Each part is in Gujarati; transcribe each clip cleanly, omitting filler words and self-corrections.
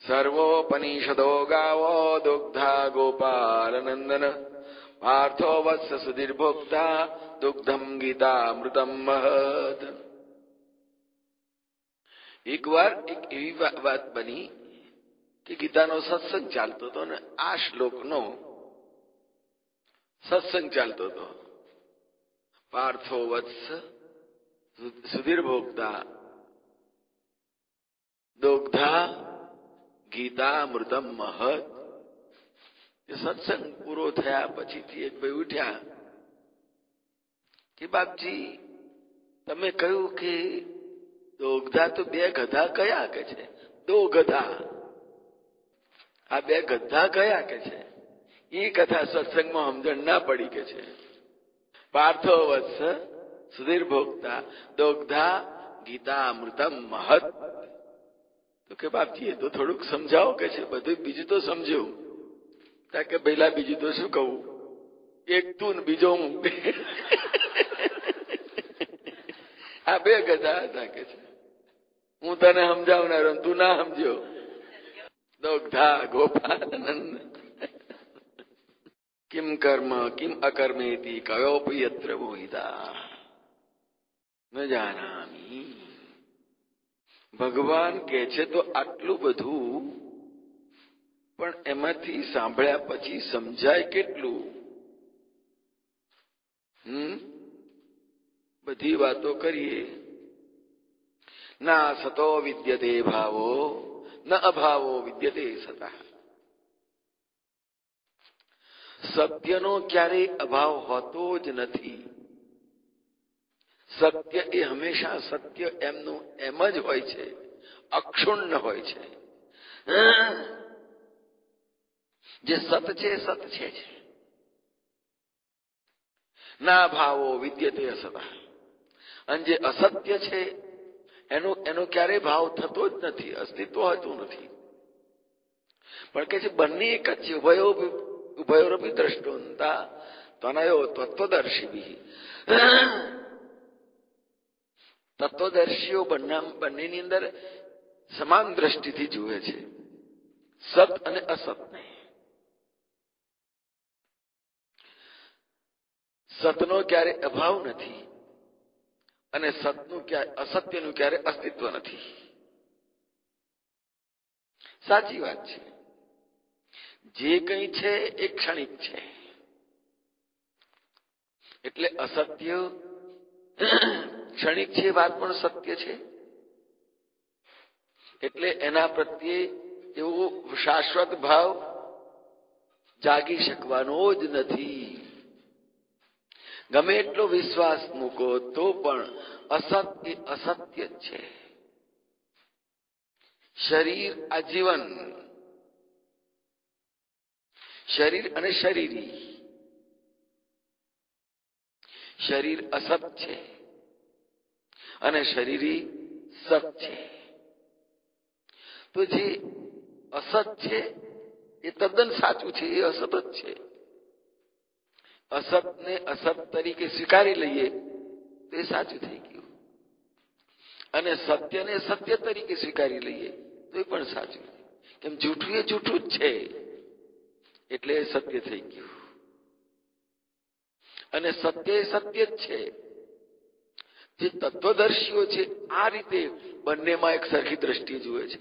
સર્વોપનિષદો ગાવો દુગ્ધા ગોપાલનંદન પાર્થો વત્સ સુધીર્ભોક્તા દુગ્ધમ ગીતામૃતમ મહત. એકવાર એક એવી વાત બની કે ગીતાનો સત્સંગ ચાલતો હતો ને આ શ્લોકનો સત્સંગ ચાલતો હતો. પાર્થો વત્સ સુધીર્ભોક્તા દુગ્ધા ગીતામૃતમ મહત. સત્સંગ પૂરો થયા પછીથી એક ભાઈ ઉઠ્યા કે બાપજી તમે કહ્યું કે દોગધા તો બે ગધા કયા કે છે? દો ગધા, આ બે ગધા કયા કે છે? એ કથા સત્સંગમાં સમજણ ના પડી કે છે. પાર્થો વત્સ સુધીર્ભોક્તા દોગધા ગીતામૃતમ મહત. તો કે બાપજી એ તો થોડુંક સમજાવો કે છે. બધું બીજું તો સમજ્યું કે પહેલા બીજું તો શું કહું, એક તું ને બીજો હું. આ બે ગધા હતા કે છે. હું તને સમજાવનારો તું ના સમજ્યો. દોગ્ધા ગોપાલનંદ કિમ કર્મ કિમ અકર્મેતી કયોપી યત્ર મોહિતા ન જાનામી. ભગવાન કે છે તો આટલું બધું, પણ એમાંથી સાંભળ્યા પછી સમજાય કેટલું? બધી વાતો કરીએ. ના સતો વિદ્યતે ભાવો ન અભાવો વિદ્યતે સતા. સત્યનો ક્યારેય અભાવ હોતો જ નથી. સત્ય એ હંમેશા સત્ય એમનું એમ જ હોય છે, અક્ષુણ્ણ હોય છે. જે સત છે સત છે જ. ના ભાવો વિદ્યતે અસતા. અને જે અસત્ય છે એનો ક્યારેય ભાવ થતો જ નથી, અસ્તિત્વ હોતું નથી. પણ કે છે બંને એક જ છે. ઉભયોરપી દ્રષ્ટોંતા તનયો તત્વદર્શી. તત્વદર્શીઓ બંનેની અંદર સમાન દ્રષ્ટિથી જુએ છે, સત અને અસતને. સતનો ક્યારે અભાવ નથી અને અસત્યનું ક્યારે અસ્તિત્વ નથી. સાચી વાત છે. જે કંઈ છે એ ક્ષણિક છે. એટલે અસત્ય ક્ષણિક છે, વાત પણ સત્ય છે. એટલે એના પ્રત્યે એવો શાશ્વત ભાવ જાગી શકવાનો જ નથી. ગમે એટલો વિશ્વાસ મૂકો તો પણ અસત એ અસત્ય જ છે. શરીર આજીવન, શરીર અને શરીરી. શરીર અસત છે અને શરીરી સત છે. તો જે અસત છે એ તદ્દન સાચું છે, એ અસત જ છે. અસતને અસત તરીકે સ્વીકારી લઈએ તો એ સાચું થઈ ગયું, અને સત્યને સત્ય તરીકે સ્વીકારી લઈએ તો એ પણ સાચું. કેમ? જૂઠું એ જૂઠું જ છે એટલે એ સત્ય થઈ ગયું, અને સત્ય એ સત્ય જ છે. જે તત્વદર્શીઓ છે આ રીતે બંનેમાં એક સરખી દ્રષ્ટિ જુએ છે.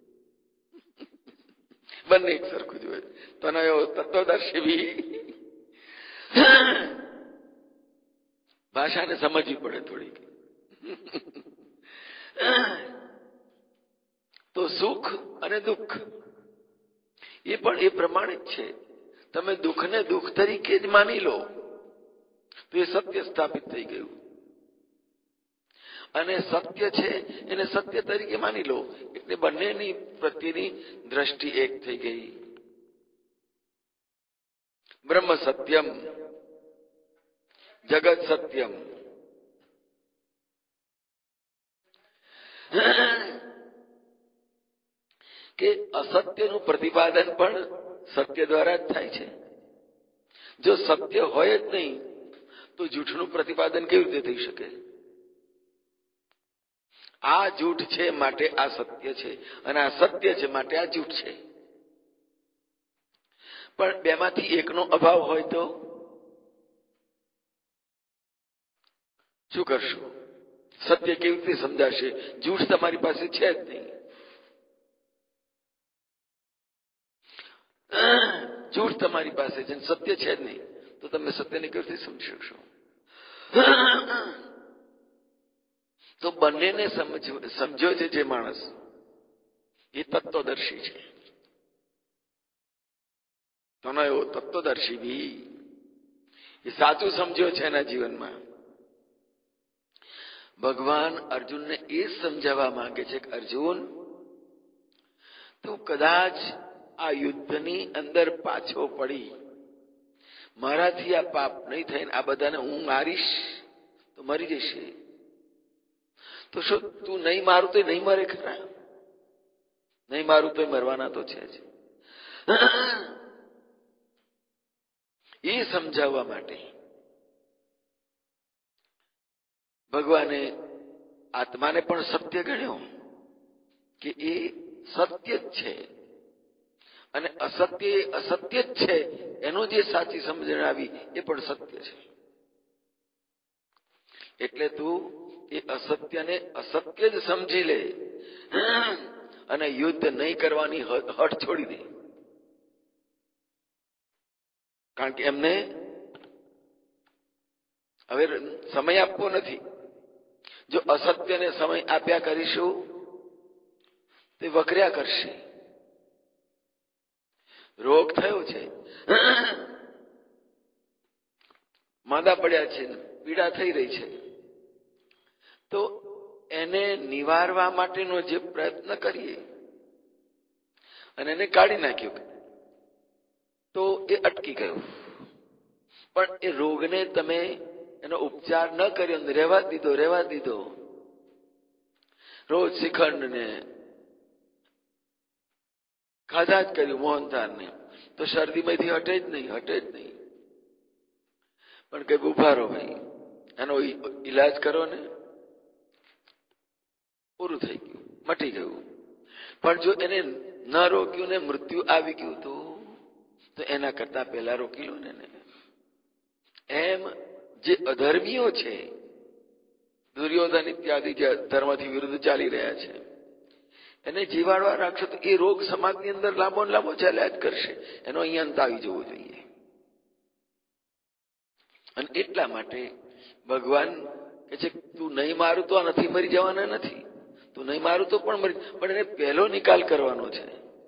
બંને એક સરખું જુએ છે. તનયો તત્વદર્શી બી. ભાષાને સમજવી પડે થોડીક. તો સુખ અને દુઃખ એ પણ એ પ્રમાણે જ છે. તમે દુઃખને દુઃખ તરીકે જ માની લો તો એ સત્ય સ્થાપિત થઈ ગયું, અને સત્ય છે એને સત્ય તરીકે માની લો એટલે બંનેની પ્રત્યેની દ્રષ્ટિ એક થઈ ગઈ. બ્રહ્મ સત્યમ જગત સત્યમ. કે અસત્યનું પ્રતિપાદન પણ સત્ય દ્વારા જ થાય છે. જો સત્ય હોય જ નહીં તો જૂઠનું પ્રતિપાદન કેવી રીતે થઈ શકે? આ જૂઠ છે માટે આ સત્ય છે, અને આ સત્ય છે માટે આ જૂઠ છે. પણ બેમાંથી એકનો અભાવ હોય તો શું કરશું? સત્ય કેવી રીતે સમજાશે? જૂઠ તમારી પાસે છે જ નહીં. જૂઠ તમારી પાસે છે, સત્ય છે જ નહીં, તો તમે સત્યને કેવી રીતે સમજી શકશો? તો બંનેને સમજ્યો છે જે માણસ, એ તત્વદર્શી છે. તો એવો તત્વદર્શી બી એ સાચું સમજ્યો છે એના જીવનમાં. ભગવાન અર્જુનને એ સમજાવવા માંગે છે કે અર્જુન, તું કદાચ આ યુદ્ધની અંદર પાછો પડી, મારાથી આ પાપ નહીં થઈને આ બધાને હું મારીશ તો મરી જશે. તો શું તું નહીં મારું તો નહીં મરે ખરા? નહીં મારું તો મરવાના તો છે જ. એ સમજાવવા માટે ભગવાને આત્માને પણ સત્ય ગણ્યો કે એ સત્ય જ છે, અને અસત્ય એ અસત્ય જ છે. એનો જે સાચી સમજણ આવી એ પણ સત્ય છે. એટલે તું એ અસત્યને અસત્ય જ સમજી લે અને યુદ્ધ નહીં કરવાની હઠ છોડી દે. કારણ કે એમને હવે સમય આપવો નથી. જો અસત્યને સમય આપ્યા કરીશું તે વકર્યા કરશે. રોગ થયો છે, માંદા પડ્યા છે, પીડા થઈ રહી છે, તો એને નિવારવા માટેનો જે પ્રયત્ન કરીએ અને એને કાઢી નાખ્યો તો એ અટકી ગયો. પણ એ રોગને તમે એનો ઉપચાર ન કર્યો, રહેવા દીધો. રોજ શ્રીખંડ ને ખાધા જ કર્યું, મોહનથાળ ને, તો શરદીમાંથી હટે જ નહીં. પણ કઈ ઉભા રહો ભાઈ, એનો ઈલાજ કરો ને, પૂરું થઈ ગયું, મટી ગયું. પણ જો એને ન રોક્યું ને મૃત્યુ આવી ગયું તો એના કરતા પહેલા રોકી લો ને. એમ જે અધર્મીઓ છે, દુર્યોધન ઇત્યાદિ જે ધર્મથી વિરુદ્ધ ચાલી રહ્યા છે, એને જીવાડવા રાખશો તો એ રોગ સમાજની અંદર લાંબો ને લાંબો ચાલ્યા જ કરશે. એનો અહીંયા અંત આવી જવો જોઈએ. અને એટલા માટે ભગવાન કે છે તું નહીં મારું તો આ નથી મરી જવાના નથી, તું નહીં મારું તો પણ એને પહેલો નિકાલ કરવાનો છે.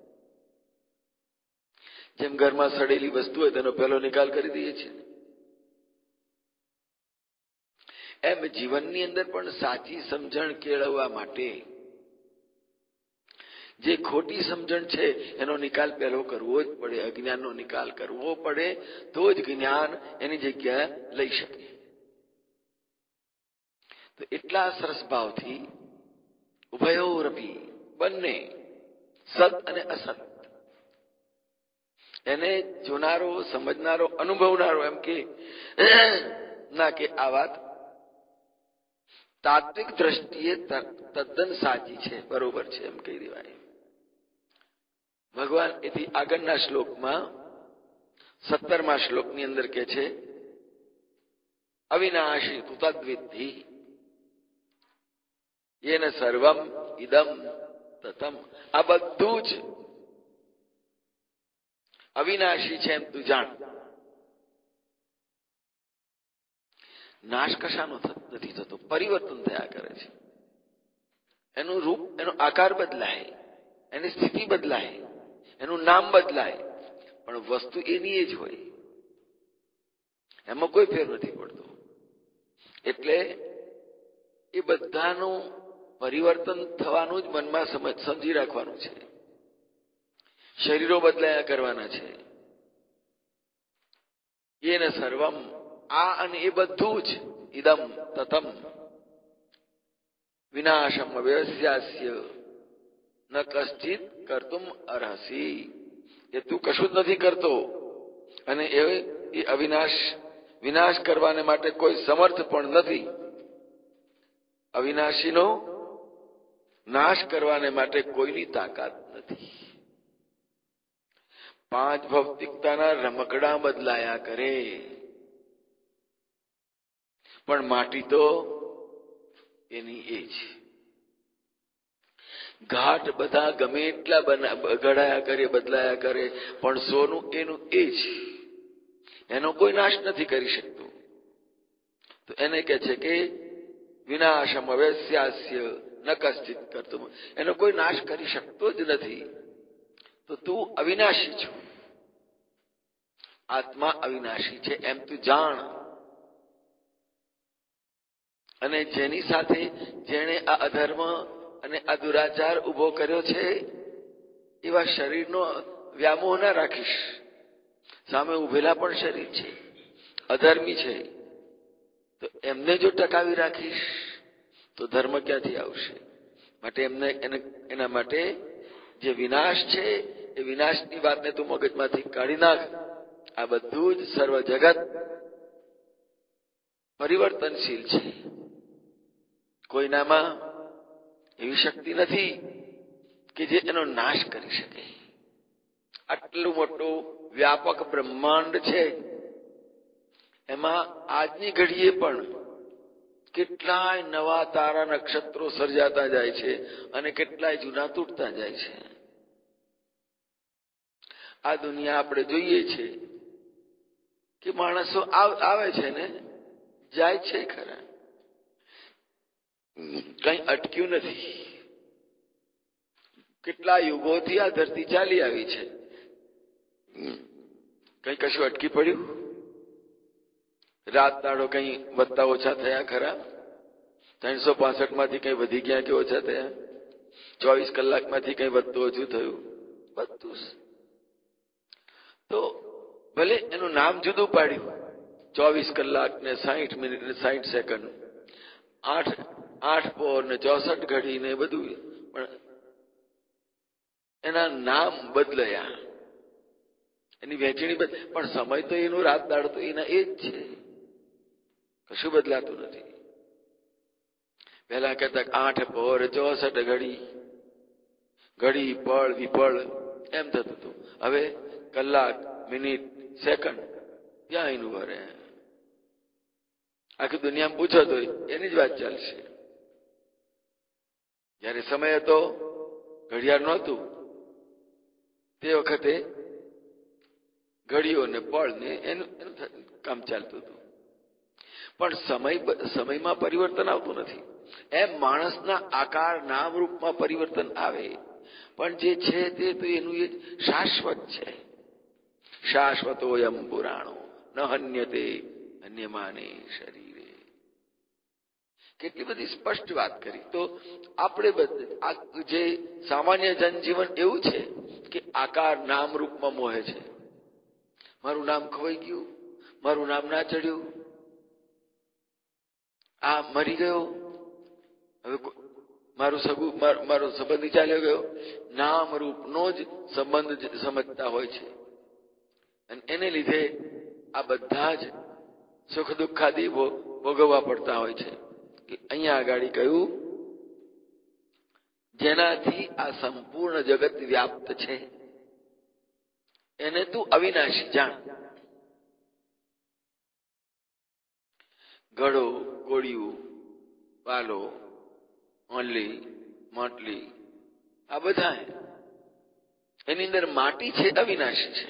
જેમ ઘરમાં સડેલી વસ્તુ હોય તેનો પહેલો નિકાલ કરી દઈએ છીએ, એમ જીવનની અંદર પણ સાચી સમજણ કેળવવા માટે જે ખોટી સમજણ છે એનો નિકાલ પહેલો કરવો જ પડે. અજ્ઞાનનો નિકાલ કરવો પડે તો જ જ્ઞાન એની જગ્યા લઈ શકે. તો એટલા સરસ ભાવથી ઉભયોરપી, બંને સત અને અસત, એને જોનારો, સમજનારો, અનુભવનારો એમ કે ના કે આ વાત તાત્વિક દ્રષ્ટિએ તદ્દન સાચી છે, બરોબર છે એમ કહી દેવાય. ભગવાન એથી આગળના શ્લોકમાં 17મા શ્લોકની અંદર કે છે અવિનાશી તુ તદ્વિદ્ધિ યેન સર્વમ ઇદમ તતમ. આ બધું જ અવિનાશી છે એમ તું જાણ. નાશ કશાનો નથી થતો, પરિવર્તન થયા કરે છે. એનું રૂપ, એનો આકાર બદલાય, એની સ્થિતિ બદલાય, એનું નામ બદલાય, પણ વસ્તુ એની જ હોય, એમાં કોઈ ફેર નથી પડતો. એટલે એ બધાનું પરિવર્તન થવાનું જ મનમાં સમજી રાખવાનું છે. શરીરો બદલાયા કરવાના છે. એને સર્વમ, આ અને એ બધું જ ઇદમ તતમ વિનાશમ વ્યવસ્યાસ્ય ન કશ્ચિત કર્તુમ અર્હસી. એ તું કશું જ નથી કરતો અને એ વિનાશ કરવાને માટે કોઈ સમર્થ પણ નથી. અવિનાશીનો નાશ કરવાને માટે કોઈની તાકાત નથી. 5 ભૌતિકતાના રમકડા બદલાયા કરે, પણ માટી તો એની એ જ. ઘાટ બધા ગમે એટલા ઘડાયા કરે, બદલાયા કરે, પણ સોનું એનું એ જ. એનો કોઈ નાશ નથી કરી શકતું. તો એને કહે છે કે વિનાશમ અવશ્યાસ્ય ન કશ્ચિત કરતું. એનો કોઈ નાશ કરી શકતો જ નથી. તો તું અવિનાશી છો. આત્મા અવિનાશી છે એમ તું જાણ. અને જેની સાથે જેણે આ અધર્મ અને આ દુરાચાર ઉભો કર્યો છે એવા શરીરનો વ્યામોહ ના રાખીશ. સામે ઉભેલા પણ શરીર છે, અધર્મી છે, તો એમને જો ટકાવી રાખીશ તો ધર્મ ક્યાંથી આવશે? માટે એના માટે જે વિનાશ છે એ વિનાશની વાતને તું મગજમાંથી કાઢી નાખ. આ બધું જ સર્વ જગત પરિવર્તનશીલ છે. કોઈનામાં એવી શક્તિ નથી કે જે એનો નાશ કરી શકે. આટલું મોટું વ્યાપક બ્રહ્માંડ છે, એમાં આજની ઘડીએ પણ કેટલાય નવા તારા નક્ષત્રો સર્જાતા જાય છે અને કેટલાય જૂના તૂટતા જાય છે. આ દુનિયા આપણે જોઈએ છે કે માણસો આવે છે ને જાય છે ખરા, કઈ અટક્યું નથી. કેટલા યુગોથી આ ધરતી ચાલી આવી છે, કઈ કશું અટકી પડ્યું? રાત દાડો કઈ વધતા ઓછા થયા ખરા? 365 માંથી કઈ વધી ગયા કે ઓછા થયા? 24 કલાકમાંથી કઈ વધતું ઓછું થયું? બધું. તો ભલે એનું નામ જુદું પાડ્યું, 24 કલાક ને 60 મિનિટ ને 60 સેકન્ડ, 8 પોર ને 64 ઘડી ને બધું, પણ એના નામ બદલાયા, એની વહેંચણી પણ સમય તો એનું, રાત દાડો તો એના એ જ છે, કશું બદલાતું નથી. પેલા કહેતા 8 પોર 64 ઘડી, ઘડી પળ વિપળ એમ થતું હતું. હવે કલાક મિનિટ સેકન્ડ ત્યાં એનું ભરે. આખી દુનિયામાં પૂછો તો એની જ વાત ચાલશે. જયારે સમય હતો, ઘડિયાળ નહોતું, તે વખતે ઘડીઓ ને પળ ને એનું કામ ચાલતું હતું. પણ સમયમાં પરિવર્તન આવતું નથી. એમ માણસના આકાર નામ રૂપમાં પરિવર્તન આવે, પણ જે છે તે તો એનું એ શાશ્વત છે. શાશ્વતોયમ પુરાણો ન હન્યતે હન્યમાને શરીરે. કેટલી બધી સ્પષ્ટ વાત કરી. તો આપણે જે સામાન્ય જનજીવન એવું છે કે આકાર નામ રૂપમાં મોહે છે. મારું નામ ખોવાઈ ગયું, મારું નામ ના ચડ્યું, આ મરી ગયો, હવે મારો સંબંધ ચાલ્યો ગયો. નામ રૂપનો જ સંબંધ સમજતા હોય છે અને એને લીધે આ બધા જ સુખ દુઃખાદી ભોગવવા પડતા હોય છે. કે અહીંયા આગળ કહ્યું, જેનાથી આ સંપૂર્ણ જગત વ્યાપ્ત છે એને તું અવિનાશી જાણ. ઘડો, કોળિયું, પાલો, ઓનલી, માટલી, આ બધા એની અંદર માટી છે, અવિનાશી છે.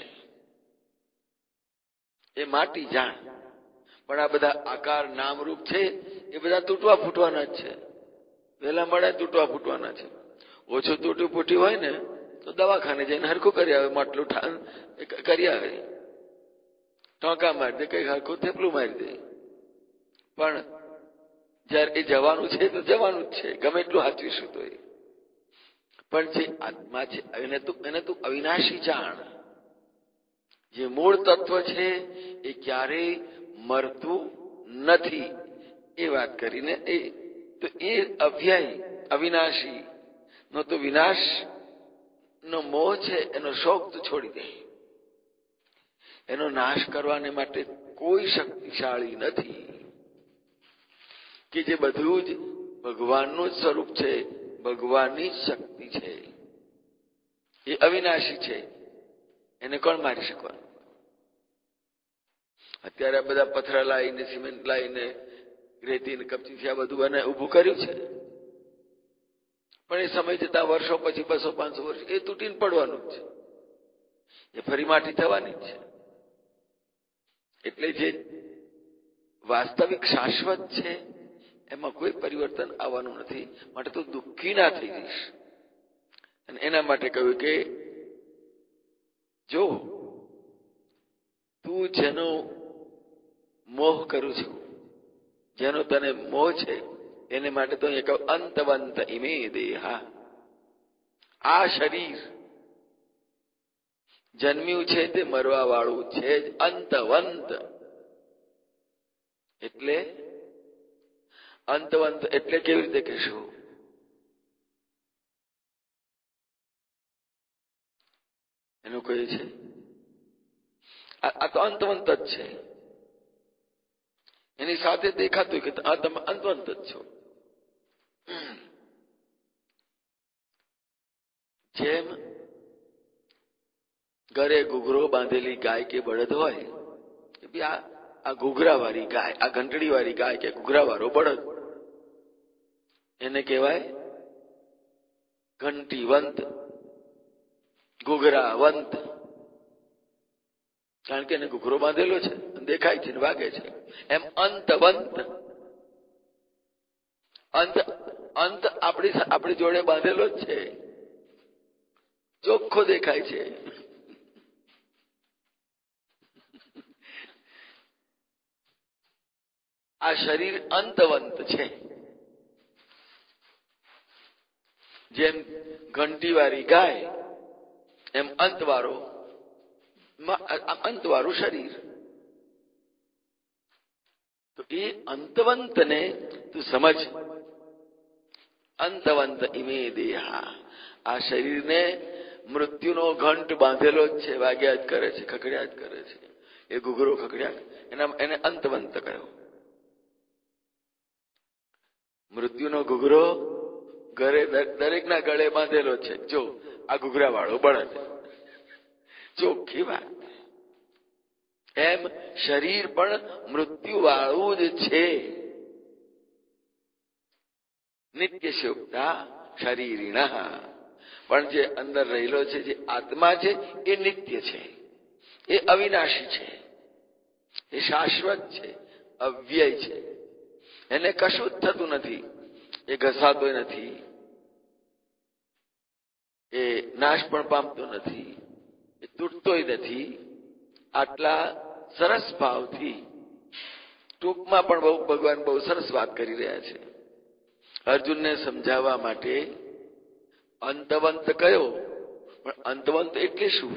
એ માટી જાણ. પણ આ બધા આકાર નામરૂપ છે એ બધા તૂટવા ફૂટવાના જ છે. વહેલા મળે તૂટવા ફૂટવાના છે. ઓછું તૂટ્યું ફૂટ્યું હોય ને તો દવાખાને જઈને હરખું કરી આવે, માટલું કરી આવે, ટોંકા મારી દે, કઈ હરખું થેપલું મારી દે. પણ જયારે એ જવાનું છે તો જવાનું જ છે, ગમે એટલું હાચવીશું તો. પણ જે આત્મા છે એને તું અવિનાશી જાણ. જે મૂળ તત્વ છે એ ક્યારેય મરતું નથી એ વાત કરીને એ અવ્યય અવિનાશી નો તો વિનાશ નો મોહ છે, એનો શોક તો છોડી દે. એનો નાશ કરવાને માટે કોઈ શક્તિશાળી નથી કે જે બધું જ ભગવાનનું જ સ્વરૂપ છે, ભગવાનની જ શક્તિ છે. એ અવિનાશી છે. એને કોણ મારી શકવાનું? અત્યારે આ બધા પથરા લાવીને, સિમેન્ટ લાવીને, રેતી ને કપચીથી આ બધું ઉભું કર્યું છે. પણ એ સમય જતા વર્ષો પછી 200-500 વર્ષ એ તૂટીને પડવાનું જ છે. એ ફરી માટી થવાની જ છે. એટલે જે વાસ્તવિક શાશ્વત છે એમાં કોઈ પરિવર્તન આવવાનું નથી. માટે તું દુઃખી ના થઈ જઈશ. અને એના માટે કહ્યું કે જો તું જેનો મોહ કરું છું, જેનો તને મોહ છે, એને માટે તો અહીંયા કહું અંતવંત ઇમે દેહા. આ શરીર જન્મ્યું છે તે મરવા વાળું છે જ. અંતવંત એટલે અંતવંત એટલે કેવી રીતે કહેશું? એનું કહ્યું છે આ તો અંતવંત જ છે. એની સાથે દેખાતું કે તમે અંતવંત જ છો. જેમ ઘરે ઘૂઘરો બાંધેલી ગાય કે બળદ હોય કે આ ઘૂઘરા વાળી ગાય, આ ઘંટડી વાળી ગાય કે ઘૂઘરા વાળો બળદ, એને કહેવાય ઘંટીવંત, ઘૂઘરાવંત. કારણ કે એને ઘૂઘરો બાંધેલો છે, દેખાય છે, વાગે છે. એમ અંતવંત, અંત આપણી જોડે બાંધેલો જ છે, ચોખ્ખો દેખાય છે. આ શરીર અંતવંત છે. જેમ ઘંટીવાળી ગાય એમ અંતવાળું શરીર. તો એ અંતવંતને તું સમજ. અંતવંત ઇમે દેહા. આ શરીરને મૃત્યુનો ઘંટ બાંધેલો જ છે, વાગ્યા જ કરે છે, ખખડ્યા જ કરે છે. એ ઘૂઘરો ખખડ્યા, એને અંતવંત કહ્યો. મૃત્યુનો ઘૂઘરો ઘરે દરેકના ગળે બાંધેલો છે. જો આ ઘૂઘરા વાળો બળદ, ચોખ્ખી વાત. એમ શરીર પણ મૃત્યુ વાળું જ છે. નિત્ય શોભતા શરીરિણ. પણ જે અંદર રહેલો છે, જે આત્મા છે, એ નિત્ય છે, એ અવિનાશી છે, એ શાશ્વત છે, અવ્યય છે. એને કશું જ થતું નથી. એ ઘસાતો નથી, એ નાશ પણ પામતો નથી, એ તૂટતોય નથી. આટલા સરસ ભાવથી ટૂંકમાં પણ ભગવાન બહુ સરસ વાત કરી રહ્યા છે. અર્જુનને સમજાવવા માટે અંતવંત કયો, પણ અંતવંત એટલે શું?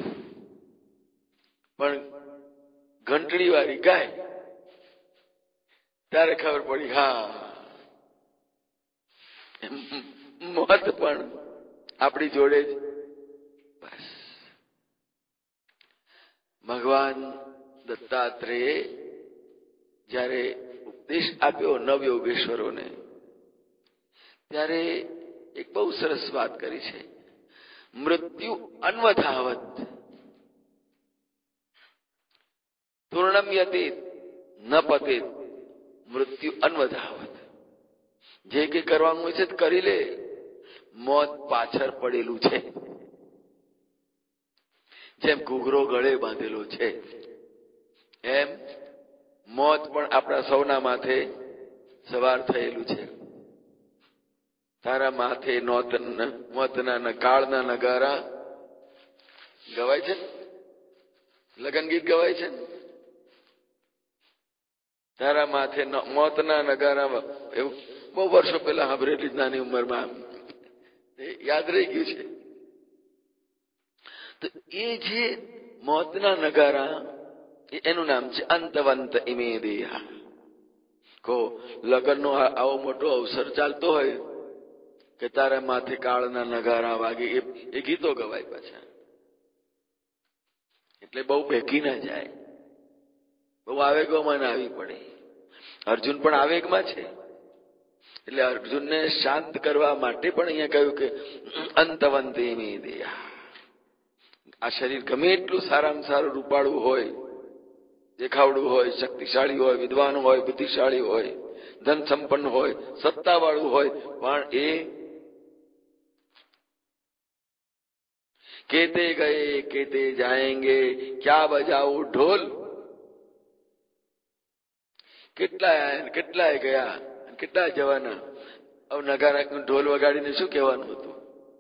પણ ઘંટડી વાળી ગાય ત્યારે ખબર પડી, હા મોત પણ આપણી જોડે જ. બસ ભગવાન દત્તાત્રેય જયારે ઉપદેશ આપ્યો નવયોગેશ્વરોને, ત્યારે એક બહુ સરસ વાત કરી છે. મૃત્યુ અન્વધાવત તૂર્ણમ યતેત ન પતેત. મૃત્યુ અન્વધાવત. જે કે કરવાનું હોય છે કરી લે, મોત પાછળ પડેલું છે. જેમ ઘૂઘરો ગળે બાંધેલો છે, એમ મોત પણ આપણા સૌના માથે સવાર થયેલું છે. તારા માથે મોતના કાળના નગારા ગવાય છે, લગન ગીત ગવાય છે. તારા માથે મોતના નગારા, એવું બહુ વર્ષો પહેલા સાંભળેલી નાની ઉંમરમાં, યાદ રહી ગયું છે. તો એ જે મોતના નગારા, એનું નામ છે અંતવંત ઇમે દેહા. કહો લગ્નનો આવો મોટો અવસર ચાલતો હોય કે તારા માથે કાળના નગારા વાગે, એ ગીતો ગવાય પાછા. એટલે બહુ ભેગી ના જાય, બહુ આવેગોમાં ના આવી પડે. અર્જુન પણ આવેગમાં છે. એટલે અર્જુનને શાંત કરવા માટે પણ અહીંયા કહ્યું કે અંતવંતે મે દેહા. આ શરીર ગમે એટલું સારામાં સારું રૂપાળું હોય, દેખાવડું હોય, શક્તિશાળી હોય, વિદ્વાન હોય, બુદ્ધિશાળી હોય, ધન સંપન્ન હોય, સત્તાવાળું હોય, પણ એ કેતે ગયે કેતે જાયેંગે, ક્યાં બજાવું ઢોલ. કેટલાય આયા, કેટલાય ગયા, કેટલા જવાના. હવે નગારા ઢોલ વગાડીને શું કહેવાનું હતું?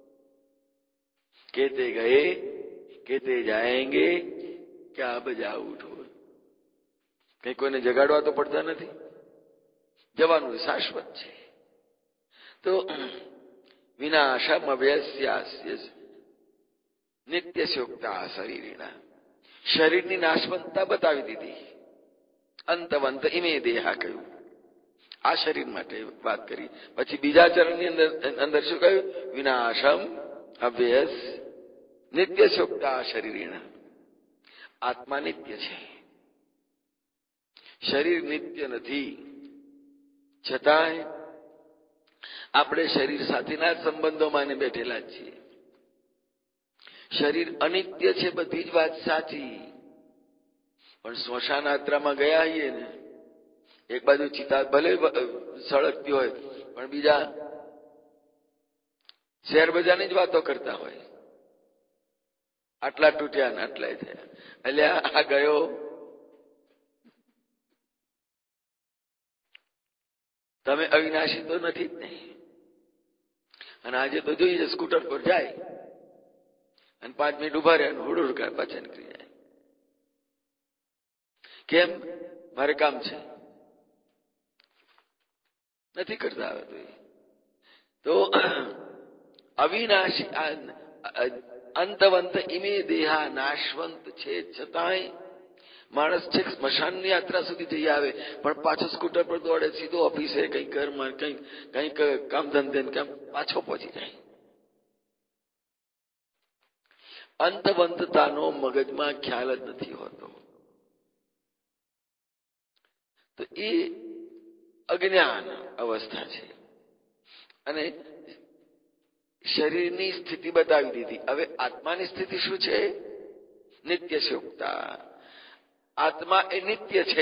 કેતે ગયે કેતે જાયેંગે, ક્યાં બજાવું ઢોલ. કઈ કોઈને જગાડવા તો પડતા નથી, જવાનું શાશ્વત છે. તો વિનાશમ અવ્યસ્યાસ્ય નિત્ય શોક્તા શરીરના, શરીરની નાશવંતતા બતાવી દીધી. અંતવંત ઇમે દેહા કહ્યું, આ શરીર માટે વાત કરી. પછી બીજા ચરણની અંદર શું કહ્યું? વિનાશમ અવ્યસ નિત્ય શોક્તા શરીરના. આત્મા નિત્ય છે, શરીર નિત્ય નથી. છતાંય આપણે શરીર સાથેના સંબંધો માને બેઠેલા જ છીએ. શરીર અનિત્ય છે, બધી જ વાત સાચી. પણ સ્મશાન યાત્રામાં ગયા આવીએ ને, એક બાજુ ચિતા ભલે સળગતી હોય, પણ બીજા શેર બજારની જ વાતો કરતા હોય. આટલા તૂટ્યા ને આટલાય થયા, એટલે આ ગયો. તમે અવિનાશી તો નથી જ નહીં. અને આજે તો જોઈએ સ્કૂટર પર જાય અને 5 મિનિટ ઉભા રહે, હુડુડ પાછા નીકળી જાય. કેમ? મારે કામ છે, નથી કરતા આવે. તો અવિનાશી અંતવંત ઇમે દેહા, નાશવંત છે, છતાંય માણસ છે સ્મશાનની યાત્રા સુધી જઈ આવે, પણ પાછો સ્કૂટર પર દોડે, સીધો ઓફિસે, કઈક ઘરમાં, કઈક કામ ધંધે, કામ પાછો પહોંચી જાય. અંતવંતતાનો મગજમાં ખ્યાલ જ નથી હોતો. તો એ અજ્ઞાન અવસ્થા છે. અને શરીરની સ્થિતિ બતાવી દીધી. હવે આત્માની સ્થિતિ શું છે? નિત્ય શોકતા. આત્મા એ નિત્ય છે,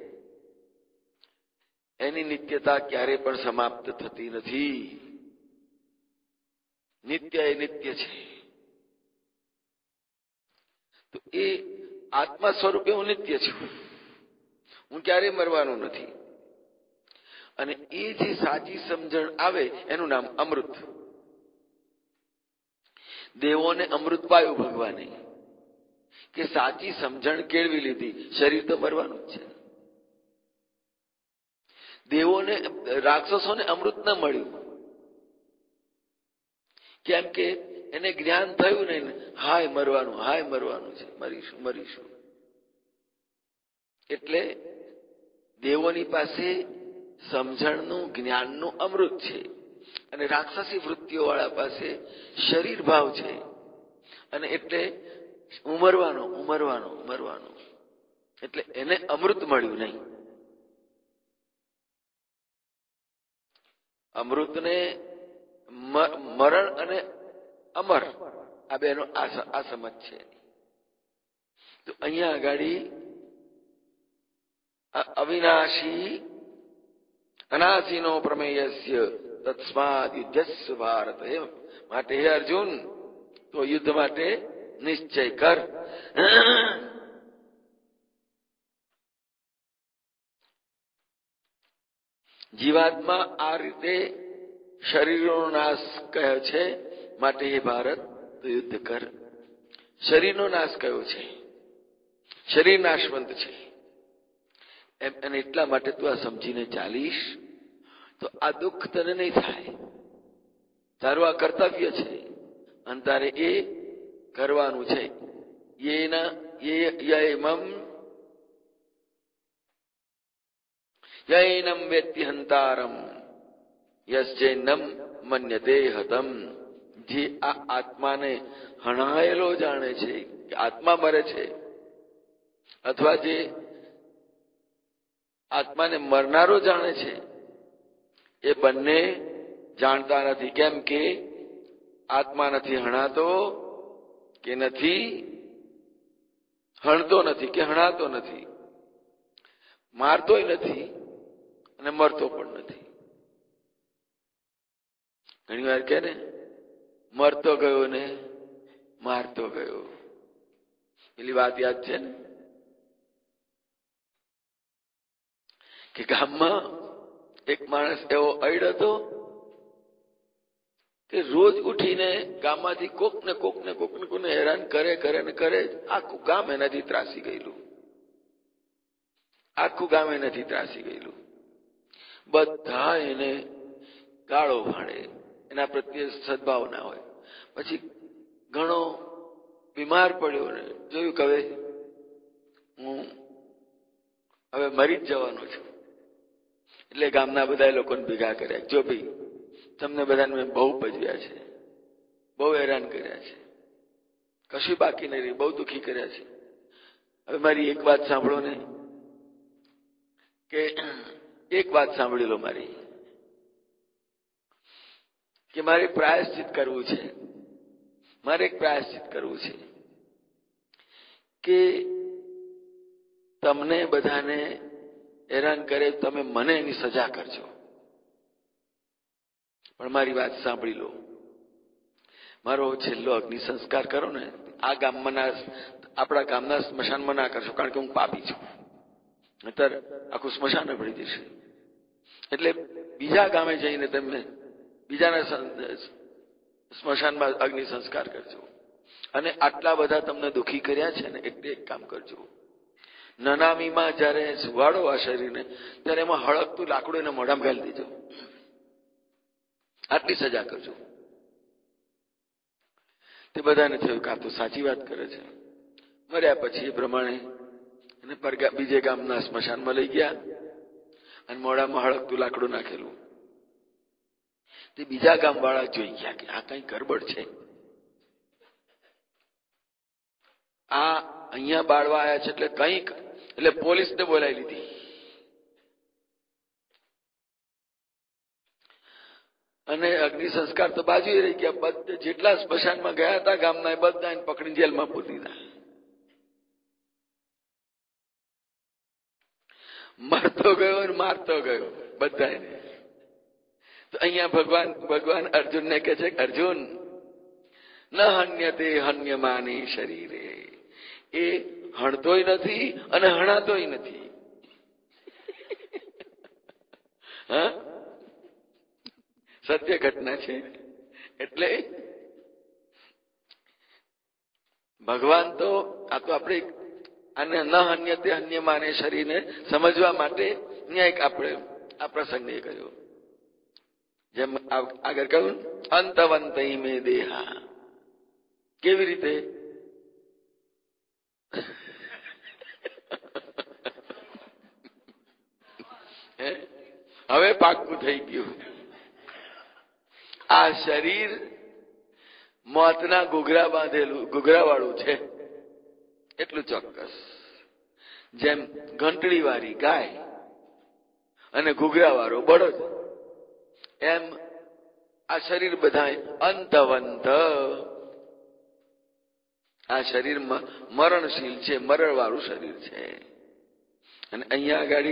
એની નિત્યતા ક્યારે પણ સમાપ્ત થતી નથી. નિત્ય એ નિત્ય છે. તો એ આત્મા સ્વરૂપે હું નિત્ય છું, હું ક્યારેય મરવાનું નથી. અને એ જે સાચી સમજણ આવે એનું નામ અમૃત. દેવોને અમૃત પાયું ભગવાને, કે સાચી સમજણ કેળવી લીધી. શરીર તો મરવાનું જ છે. દેવોને, રાક્ષસોને અમૃત ન મળ્યું. કેમ કે એને જ્ઞાન થયું નહીં. હાય મરવાનું, હાય મરવાનું છે, મરીશું મરીશું. એટલે દેવોની પાસે સમજણનું, જ્ઞાનનું અમૃત છે. અને રાક્ષસી વૃત્તિઓ વાળા પાસે શરીર ભાવ છે. અને એટલે ઉમરવાનું. એટલે એને અમૃત મળ્યું નહીં. અમૃતને મરણ અને અમર, આ બેનો આ સમજ છે. તો અહીંયા આગળ અવિનાશી અનાશીનો પ્રમેયસ્ય તસ્માદ યુદ્ધસ્વ ભારત. માટે હે અર્જુન, તો યુદ્ધ માટે નિશ્ચય કર. જીવાત્મા આ રીતે શરીરનો નાશ કહ્યો છે, માટે હે ભારત તો યુદ્ધ કર. શરીરનો નાશ કયો છે? શરીર નાશવંત છે. અને એટલા માટે તું આ સમજીને ચાલીશ તો આ દુઃખ તને નહીં થાય. તારું આ કર્તવ્ય છે અને તારે એ કરવાનું છે. યૈનમ વેત્તિ હંતારમ યશ્ચૈનમ મન્યતે હતમ. જે આ આત્માને હણાયેલો જાણે છે કે આત્મા મરે છે, અથવા જે આત્માને મરનારો જાણે છે, એ બંને જાણતા નથી. કેમ કે આત્મા નથી હણાતો કે નથી હણતો નથી કે હણાતો નથી, મારતોય નથી અને મરતો પણ નથી. ઘણી વાર કે ને મરતો ગયો ને મારતો ગયો, પેલી વાત યાદ છે ને કે ગામમાં એક માણસ એવો અઈડ હતો કે રોજ ઉઠીને ગામમાંથી કોક ને કોકને હેરાન કરે. આખું ગામ એનાથી ત્રાસી ગયેલું, આખું ગામ એનાથી ત્રાસી ગયેલું. બધા એને ગાળો ભાડે, એના પ્રત્યે સદભાવ ના હોય. પછી ઘણો બીમાર પડ્યો ને જોયું કે હું હવે મરી જ જવાનો છું. એટલે ગામના બધા લોકોને ભેગા કર્યા. જો ભાઈ, તમને બધાને મેં બહુ ભજવ્યા છે, બહુ હેરાન કર્યા છે, કશું બાકી નહીં રહી, બહુ દુઃખી કર્યા છે. હવે મારી એક વાત સાંભળો ને, કે એક વાત સાંભળી લો મારી, કે મારે પ્રાયશ્ચિત કરવું છે. મારે એક પ્રાયશ્ચિત કરવું છે કે તમને બધાને હેરાન કરે, તમે મને એની સજા કરજો. પણ મારી વાત સાંભળી લો, મારો છેલ્લો અગ્નિ સંસ્કાર કરો ને, આ ગામમાં આપણા ગામના સ્મશાનમાં ના કરશો, કારણ કે હું પાપી છું, નહીતર આખું સ્મશાન ભળી જશે. એટલે બીજા ગામે જઈને તમે બીજાના સ્મશાનમાં અગ્નિ સંસ્કાર કરજો. અને આટલા બધા તમને દુઃખી કર્યા છે ને, એટલે એક કામ કરજો, નનામીમાં જયારે સુવાડો આ શરીરને, ત્યારે એમાં હળકતું લાકડું એને મોઢામાં ઘાલી દેજો. આટલી સજા કરજો. તે બધાને થયું કે આ તો સાચી વાત કરે છે. મર્યા પછી એ પ્રમાણે એને બીજે ગામના સ્મશાનમાં લઈ ગયા અને મોઢામાં હળકતું લાકડું નાખેલું. તે બીજા ગામ વાળા જોઈ ગયા કે આ કઈ ગરબડ છે, આ અહીંયા બાળવા આવ્યા છે એટલે કંઈક, એટલે પોલીસને બોલાવી લીધી. અને અગ્નિ સંસ્કાર તો બાજુ રહી ગયા. બધા જેટલા સ્મશાનમાં ગયા હતા ગામના, બધા પકડી જેલમાં પૂરી દીધા. મરતો ગયો અને મારતો ગયો બધાને. તો અહીંયા ભગવાન અર્જુનને કહે છે, અર્જુન ન હન્યતે હન્યમાને શરીરે, એ હણતોય નથી અને હણાતોય નથી. હા, સત્ય ઘટના છે. એટલે ભગવાન તો આ તો આપણે આને ન હન્યતે હન્યમાને શરીરને સમજવા માટે એક આપણે આ પ્રસંગને કહ્યું. જેમ આગળ કહ્યું, અંતવંત મે દેહા. કેવી રીતે? હવે પાક્કું થઈ ગયું. આ શરીર મોતના ઘૂઘરા બાંધેલું, ઘૂઘરા વાળું છે, એટલું ચોક્કસ. જેમ ઘંટડી વાળી ગાય અને ઘૂઘરા વાળો બળદ, એમ આ શરીર બધા અંતવંત. આ શરીર મરણશીલ છે, મરણ વાળું શરીર છે. અને અહીંયા આગળ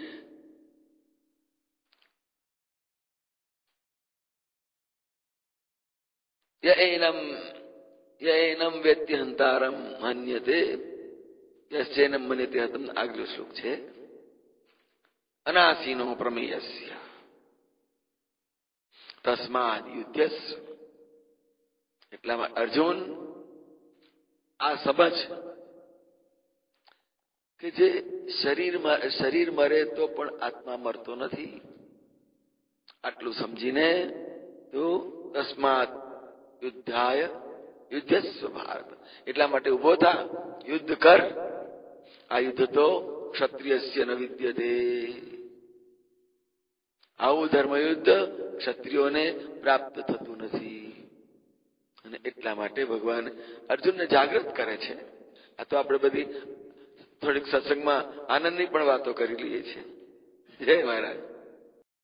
યૈનમ વેત્યહંતારમ હન્યતે યશ્ચૈનમ મન્યતે હતમ, આગલો શ્લોક છે. અનાસીનો પ્રમેયસ્ય તસ્માદ યુધ્યસ્વ. એટલામાં અર્જુન આ સમજ કે જે શરીર મરે તો પણ આત્મા મરતો નથી, આટલું સમજીને તું તસ્માદ યુદ્ધાય યુધ્યસ્વ ભારત, એટલા માટે ઉભો થા, યુદ્ધ કર. આ યુદ્ધ તો ક્ષત્રિયસ્ય ન વિદ્યતે. આવું ધર્મયુદ્ધ ક્ષત્રિયોને પ્રાપ્ત થતું નથી. અને એટલા માટે ભગવાન અર્જુનને જાગૃત કરે છે. આ તો આપણે બધી થોડીક સત્સંગમાં આનંદની પણ વાતો કરી લઈએ છીએ. જય મહારાજ.